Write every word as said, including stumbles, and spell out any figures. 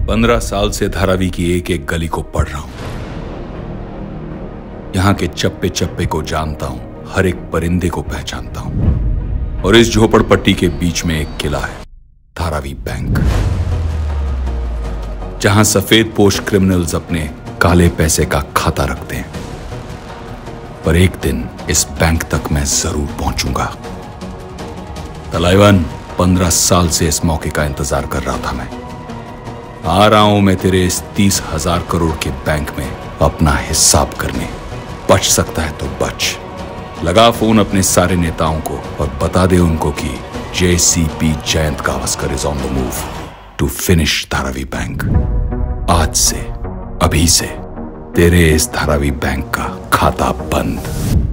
पंद्रह साल से धारावी की एक एक गली को पढ़ रहा हूं। यहां के चप्पे चप्पे को जानता हूं, हर एक परिंदे को पहचानता हूं। और इस झोपड़पट्टी के बीच में एक किला है, धारावी बैंक, जहां सफेद पोश क्रिमिनल्स अपने काले पैसे का खाता रखते हैं। पर एक दिन इस बैंक तक मैं जरूर पहुंचूंगा। तलाइवन, पंद्रह साल से इस मौके का इंतजार कर रहा था मैं। आ रहा हूं मैं तेरे इस तीस हजार करोड़ के बैंक में अपना हिसाब करने। बच सकता है तो बच। लगा फोन अपने सारे नेताओं को और बता दे उनको कि JCP Jayant Gavaskar is on the move to finish Dharavi bank. आज से, अभी से तेरे इस धारावी बैंक का खाता बंद।